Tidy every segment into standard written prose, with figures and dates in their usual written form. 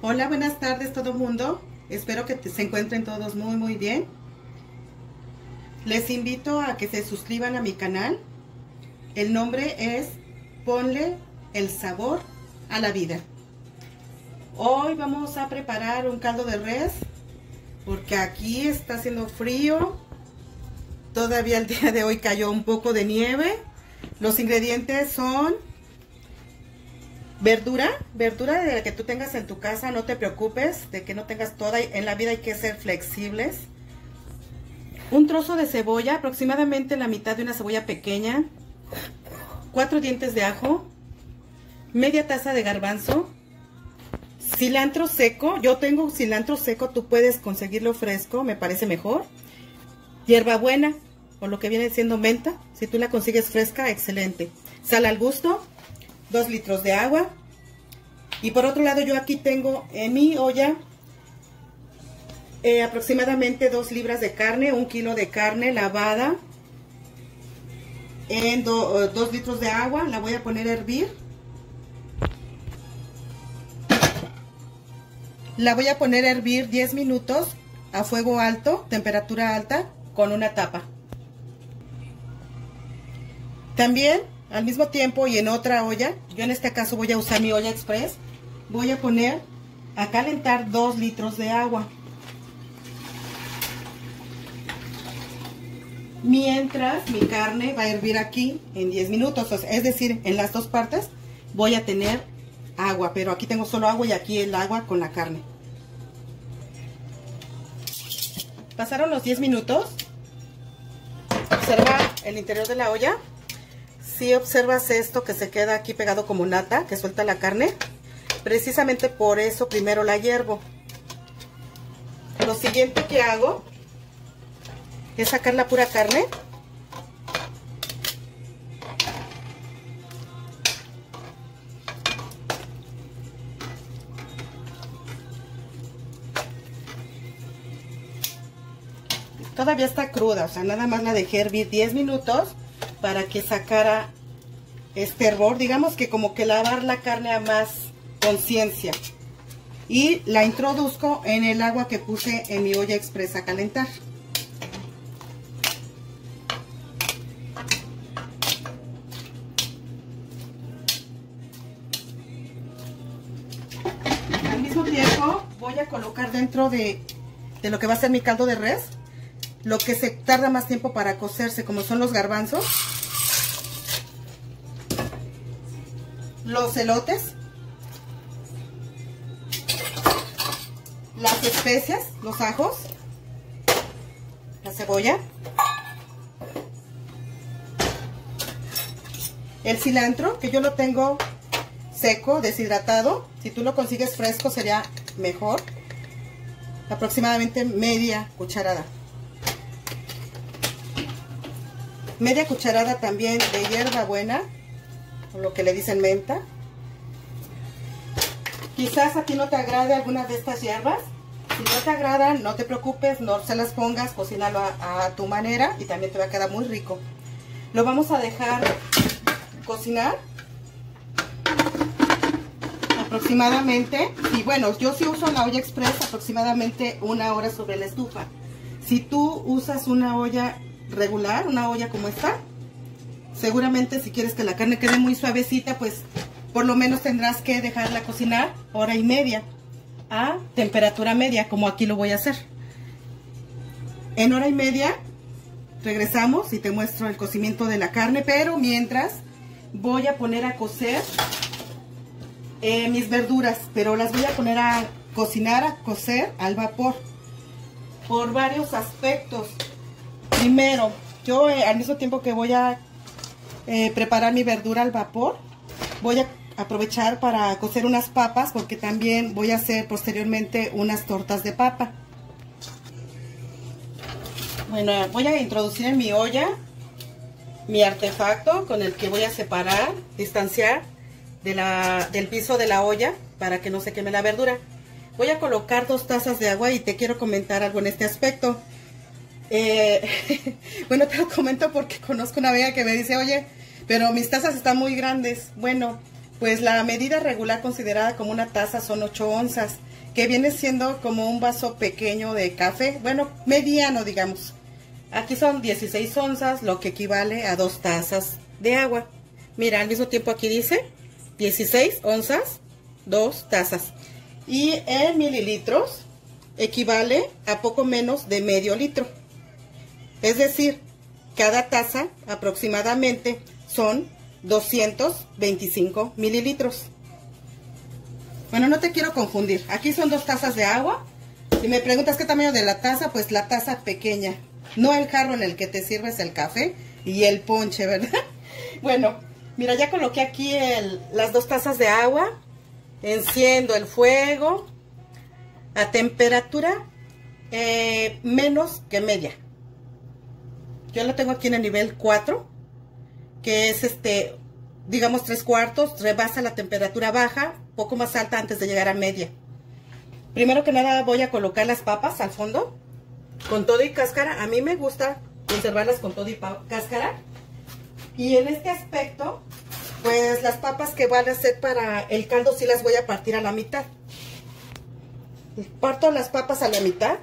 Hola, buenas tardes todo el mundo. Espero que se encuentren todos muy bien. Les invito a que se suscriban a mi canal. El nombre es Ponle el sabor a la vida. Hoy vamos a preparar un caldo de res porque aquí está haciendo frío. Todavía el día de hoy cayó un poco de nieve. Los ingredientes son verdura de la que tú tengas en tu casa. No te preocupes de que no tengas toda. En la vida hay que ser flexibles. Un trozo de cebolla, aproximadamente la mitad de una cebolla pequeña. 4 dientes de ajo. Media taza de garbanzo. Cilantro seco. Yo tengo cilantro seco, tú puedes conseguirlo fresco, me parece mejor. Hierbabuena, o lo que viene siendo menta. Si tú la consigues fresca, excelente. Sal al gusto. 2 litros de agua. Y por otro lado yo aquí tengo en mi olla aproximadamente 2 libras de carne, 1 kilo de carne lavada en 2 litros de agua. La voy a poner a hervir. La voy a poner a hervir 10 minutos a fuego alto, temperatura alta, con una tapa. También al mismo tiempo y en otra olla, yo en este caso voy a usar mi olla express, voy a poner a calentar 2 litros de agua. Mientras mi carne va a hervir aquí en 10 minutos, es decir, en las dos partes voy a tener agua, pero aquí tengo solo agua y aquí el agua con la carne. Pasaron los 10 minutos. Observa el interior de la olla. Si observas esto que se queda aquí pegado como nata, que suelta la carne, precisamente por eso primero la hiervo. Lo siguiente que hago es sacar la pura carne. Todavía está cruda, o sea, nada más la dejé hervir 10 minutos para que sacara este hervor. Digamos que como que lavar la carne a más conciencia. Y la introduzco en el agua que puse en mi olla express a calentar. Al mismo tiempo voy a colocar dentro de lo que va a ser mi caldo de res lo que se tarda más tiempo para cocerse, como son los garbanzos, los elotes, las especias, los ajos, la cebolla, el cilantro, que yo lo tengo seco, deshidratado. Si tú lo consigues fresco sería mejor. Aproximadamente media cucharada. Media cucharada también de hierbabuena, o lo que le dicen menta. Quizás a ti no te agrade alguna de estas hierbas. Si no te agradan, no te preocupes, no se las pongas, cocínalo a tu manera y también te va a quedar muy rico. Lo vamos a dejar cocinar aproximadamente, y bueno, yo sí uso la olla express aproximadamente 1 hora sobre la estufa. Si tú usas una olla regular, una olla como esta, seguramente si quieres que la carne quede muy suavecita, pues por lo menos tendrás que dejarla cocinar 1 hora y media a temperatura media, como aquí lo voy a hacer. En 1 hora y media regresamos y te muestro el cocimiento de la carne, pero mientras voy a poner a cocer mis verduras, pero las voy a poner a cocinar, a cocer al vapor, por varios aspectos. Primero, yo al mismo tiempo que voy a preparar mi verdura al vapor, voy a aprovechar para cocer unas papas, porque también voy a hacer posteriormente unas tortas de papa. Bueno, voy a introducir en mi olla mi artefacto con el que voy a separar, distanciar del piso de la olla para que no se queme la verdura. Voy a colocar 2 tazas de agua y te quiero comentar algo en este aspecto. Bueno, te lo comento porque conozco una amiga que me dice, oye, pero mis tazas están muy grandes. Bueno, pues la medida regular considerada como una taza son 8 onzas, que viene siendo como un vaso pequeño de café, bueno, mediano digamos. Aquí son 16 onzas, lo que equivale a 2 tazas de agua. Mira, al mismo tiempo aquí dice 16 onzas, 2 tazas. Y en mililitros equivale a poco menos de medio litro. Es decir, cada taza aproximadamente son 225 mililitros. Bueno, no te quiero confundir. Aquí son 2 tazas de agua. Si me preguntas qué tamaño de la taza, pues la taza pequeña. No el jarro en el que te sirves el café y el ponche, ¿verdad? Bueno, mira, ya coloqué aquí las 2 tazas de agua. Enciendo el fuego a temperatura menos que media. Yo lo tengo aquí en el nivel 4, que es digamos 3/4, rebasa la temperatura baja, poco más alta antes de llegar a media. Primero que nada voy a colocar las papas al fondo, con todo y cáscara. A mí me gusta conservarlas con todo y cáscara. Y en este aspecto, pues las papas que van a ser para el caldo sí las voy a partir a la mitad. Parto las papas a la mitad.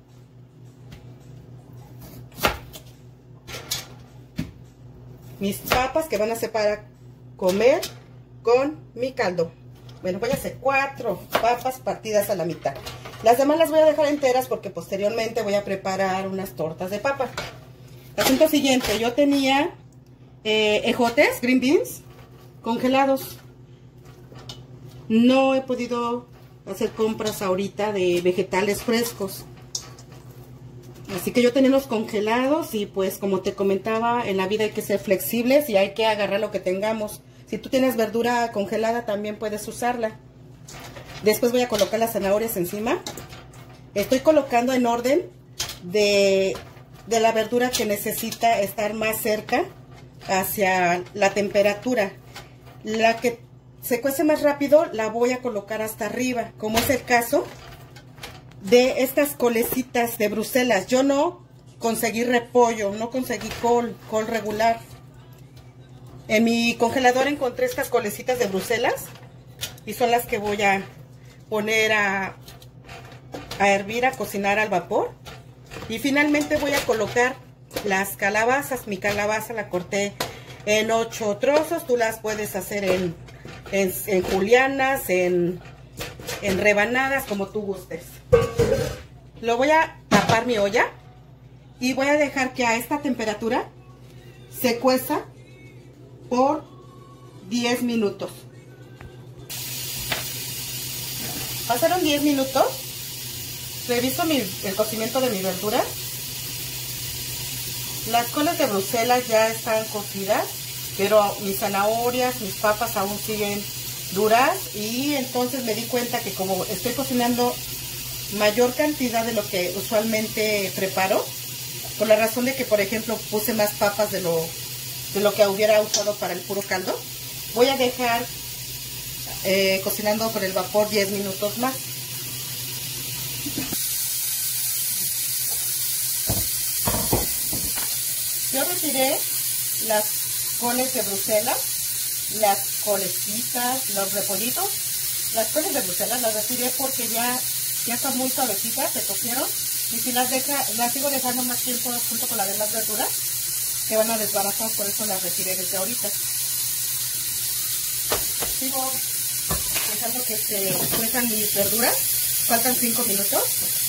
Mis papas que van a ser para comer con mi caldo. Bueno, voy a hacer 4 papas partidas a la mitad. Las demás las voy a dejar enteras porque posteriormente voy a preparar unas tortas de papa. Asunto siguiente, yo tenía ejotes, green beans, congelados. No he podido hacer compras ahorita de vegetales frescos. Así que yo tenía los congelados y pues como te comentaba, en la vida hay que ser flexibles y hay que agarrar lo que tengamos. Si tú tienes verdura congelada también puedes usarla. Después voy a colocar las zanahorias encima. Estoy colocando en orden de la verdura que necesita estar más cerca hacia la temperatura. La que se cuece más rápido la voy a colocar hasta arriba, como es el caso de estas colecitas de Bruselas. Yo no conseguí repollo, no conseguí col regular. En mi congelador encontré estas colecitas de Bruselas y son las que voy a poner a hervir, a cocinar al vapor. Y finalmente voy a colocar las calabazas. Mi calabaza la corté en 8 trozos. Tú las puedes hacer en julianas, en rebanadas, como tú gustes. Lo voy a tapar mi olla y voy a dejar que a esta temperatura se cueza por 10 minutos. Pasaron 10 minutos. Reviso el cocimiento de mi verdura. Las coles de Bruselas ya están cocidas, pero mis zanahorias, mis papas aún siguen duras. Y entonces me di cuenta que como estoy cocinando mayor cantidad de lo que usualmente preparo, por la razón de que, por ejemplo, puse más papas de lo que hubiera usado para el puro caldo, voy a dejar cocinando por el vapor 10 minutos más. Yo retiré las coles de Bruselas, las colecitas, los repollitos. Las coles de Bruselas las retiré porque ya están muy suavecitas, se cocieron. Y si las sigo dejando más tiempo junto con las demás verduras, que van a desbaratar, por eso las retiré desde ahorita. Sigo dejando que se cuezan mis verduras. Faltan 5 minutos.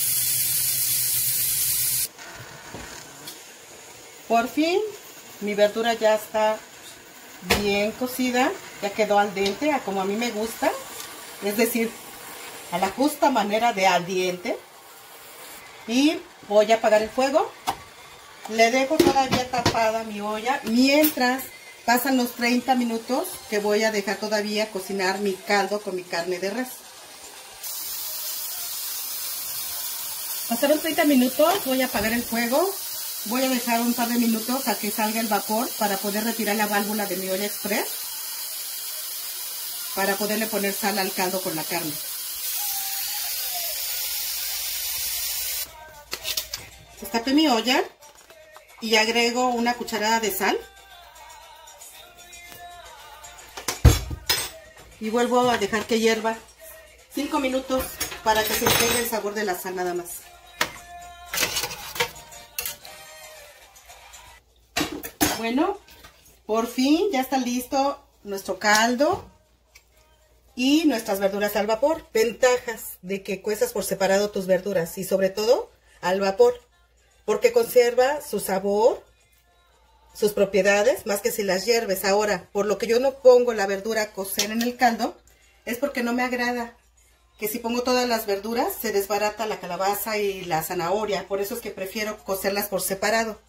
Por fin, mi verdura ya está bien cocida, ya quedó al dente, a como a mí me gusta, es decir, a la justa manera de al dente. Y voy a apagar el fuego. Le dejo todavía tapada mi olla mientras pasan los 30 minutos que voy a dejar todavía cocinar mi caldo con mi carne de res. Pasaron 30 minutos, voy a apagar el fuego. Voy a dejar un par de minutos a que salga el vapor para poder retirar la válvula de mi olla express, para poderle poner sal al caldo con la carne. Destapé mi olla y agrego una cucharada de sal. Y vuelvo a dejar que hierva 5 minutos para que se integre el sabor de la sal nada más. Bueno, por fin ya está listo nuestro caldo y nuestras verduras al vapor. Ventajas de que cuezas por separado tus verduras y sobre todo al vapor, porque conserva su sabor, sus propiedades, más que si las hierves. Ahora, por lo que yo no pongo la verdura a cocer en el caldo, es porque no me agrada que si pongo todas las verduras se desbarata la calabaza y la zanahoria. Por eso es que prefiero cocerlas por separado.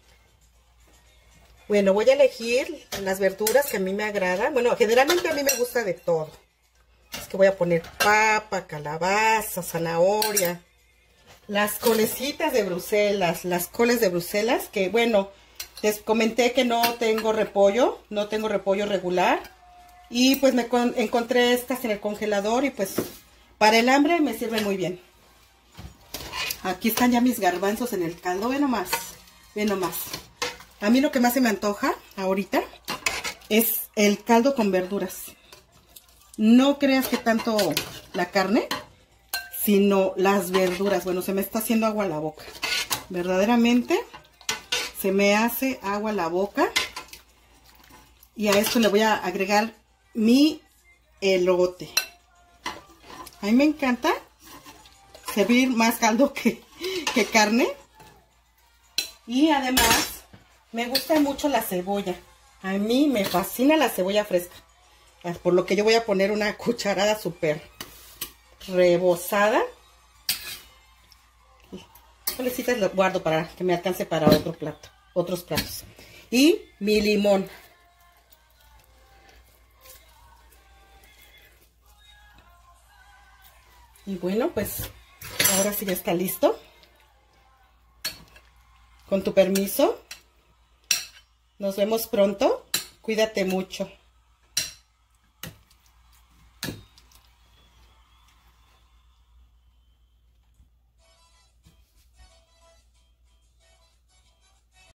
Bueno, voy a elegir las verduras que a mí me agradan. Bueno, generalmente a mí me gusta de todo. Es que voy a poner papa, calabaza, zanahoria, las colecitas de Bruselas, las coles de Bruselas, que bueno, les comenté que no tengo repollo regular. Y pues me encontré estas en el congelador y pues para el hambre me sirven muy bien. Aquí están ya mis garbanzos en el caldo, ve nomás, ve nomás. A mí lo que más se me antoja ahorita es el caldo con verduras. No creas que tanto la carne, sino las verduras. Bueno, se me está haciendo agua a la boca. Verdaderamente se me hace agua a la boca. Y a esto le voy a agregar mi elote. A mí me encanta servir más caldo que carne. Y además me gusta mucho la cebolla. A mí me fascina la cebolla fresca. Por lo que yo voy a poner una cucharada súper rebosada. Solecitas lo guardo para que me alcance para otros platos. Y mi limón. Y bueno, pues ahora sí ya está listo. Con tu permiso. Nos vemos pronto. Cuídate mucho.